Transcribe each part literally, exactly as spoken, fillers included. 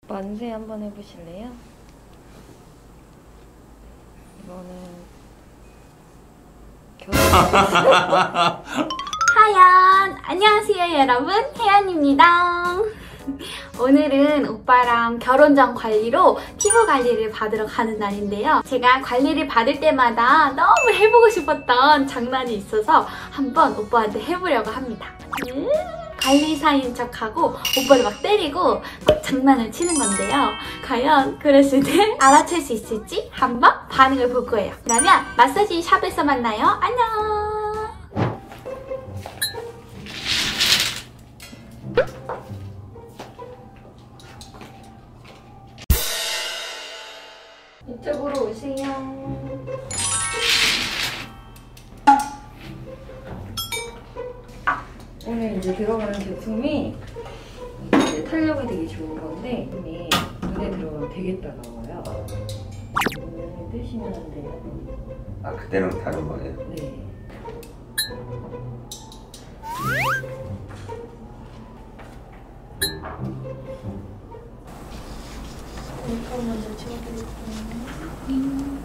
만세 한번 해보실래요? 이거는 결혼. 하얀! 안녕하세요 여러분, 혜연입니다. 오늘은 오빠랑 결혼 전 관리로 피부 관리를 받으러 가는 날인데요. 제가 관리를 받을 때마다 너무 해보고 싶었던 장난이 있어서 한번 오빠한테 해보려고 합니다. 음, 관리사인 척하고 오빠를 막 때리고 막 장난을 치는 건데요. 과연 그랬을 때 알아챌 수 있을지 한번 반응을 볼 거예요. 그러면 마사지 샵에서 만나요. 안녕! 이쪽으로 오세요. 오늘 이제 들어가는 제품이 이제 탄력이 되게 좋은 건데 이미 눈에 들어가면 되게 따가워요. 눈을 뜨시면 안 돼요. 아, 그때랑 다른 거예요? 네. 메이크업 먼저 지워드릴게요. 음.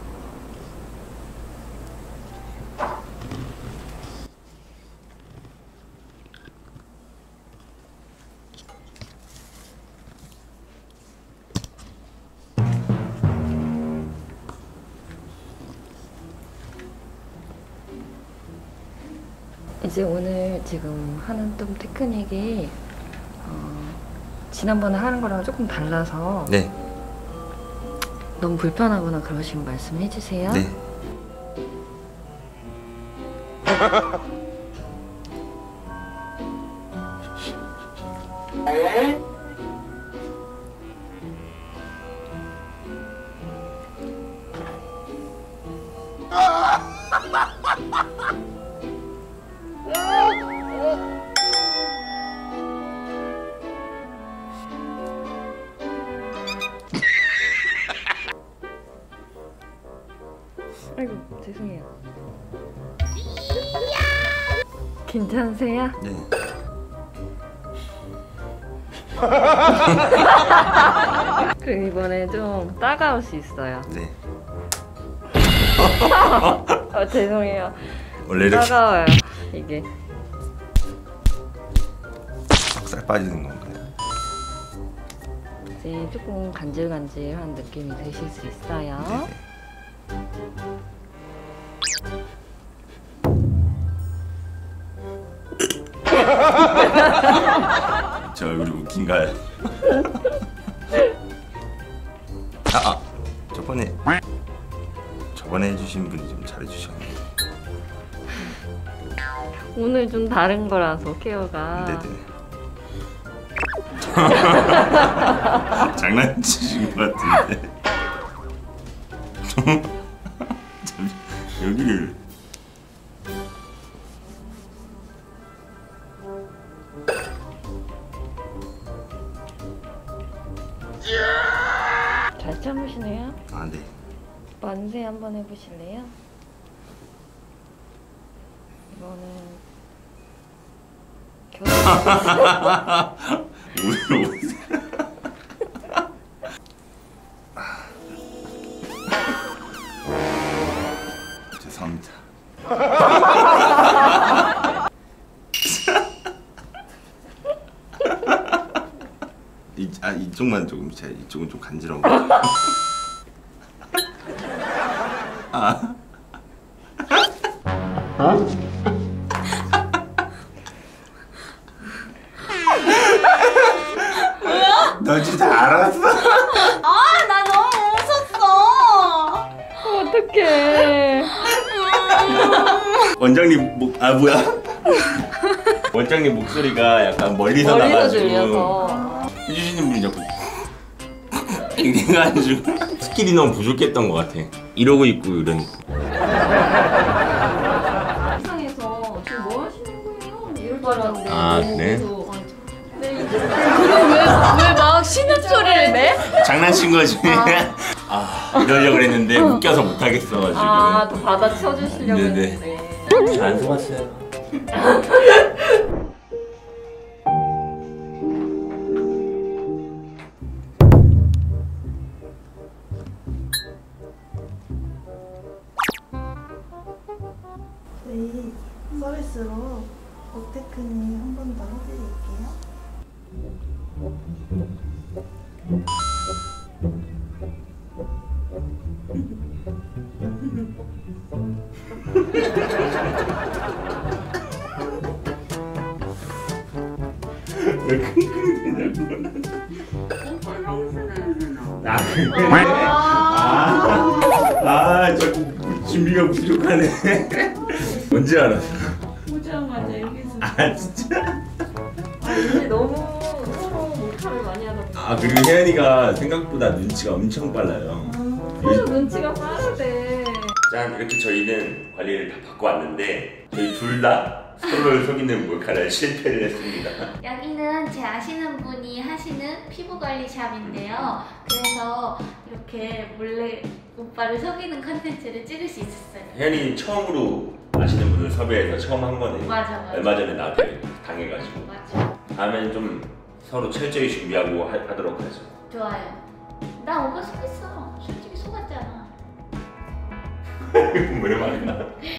이제 오늘 지금 하는 좀 테크닉이 어, 지난번에 하는 거랑 조금 달라서 네. 너무 불편하거나 그러시면 말씀해 주세요. 네. 아이고 죄송해요. 괜찮으세요? 네. 그럼 이번에 좀 따가울 수 있어요. 네. 아 죄송해요. 원래 이렇게 따가워요 이게. 살 빠지는 건가요? 이제 조금 간질간질한 느낌이 드실 수 있어요. 네네. 저 얼굴이 웃긴가요? 아, 아, 저번에 저번에 해주신 분이 좀 잘해주셨는데. 오늘 좀 다른 거라서 케어가. 네네. 장난치신 것 같은데. 잠시 여기를. 잘 참으시네요. 아, 네. 만세 한번 해보실래요? 이거는 결혼. 오늘 오세요. 죄송합니다. 이, 아, 이쪽만 조금, 제 이쪽은 좀 간지러운 거. 아. 어? 너 진짜 알았어? 아, 나 너무 웃었어. 어떡해. 원장님 목, 아 뭐야? 원장님 목소리가 약간 멀리서, 멀리서 나가지고 들려서. 해주시는 분이 자꾸 이래가지고 스킬이 너무 부족했던 것 같아. 이러고 있고 이러니까. 세상에서 지금 뭐 하시는 거예요? 이럴 줄 알았는데. 아, 그래? 네. 그럼 왜 막 신음소리를 내? 장난친 거지. 아, 이러려고 그랬는데 웃겨서 못하겠어가지고. 아, 또 받아쳐주시려고 네네. 했는데. 잘 안 속았어요. 특별히 서비스로 오테크니 한 번 더 해드릴게요. 왜 킁킁 되냐고. 아 그래? 아, 아 자꾸 준비가 부족하네. 언제 알았어? 보자마자 얘기해서. 아 진짜? 아 요새 너무 서로 몰카를 많이 하다 보니까 아 그리고 혜연이가 생각보다 눈치가 엄청 빨라요. 서로 눈치가 빠르대. 짠, 이렇게 저희는 관리를 다 받고 왔는데 저희 둘 다 서로를 속이는 몰카를 실패를 했습니다. 여기는 제 아시는 분이 하시는 피부관리샵인데요. 그래서 이렇게 몰래 오빠를 속이는 컨텐츠를 찍을 수 있었어요. 혜연이 처음으로 아시는 분을 섭외해서 처음 한 거네. 맞아, 맞아. 얼마 전에 나한테 당해가지고. 맞아. 다음에는 좀 서로 철저히 준비하고 하, 하도록 하죠. 좋아요. 나 오빠 속였어. 솔직히 속았잖아. 왜 말이야?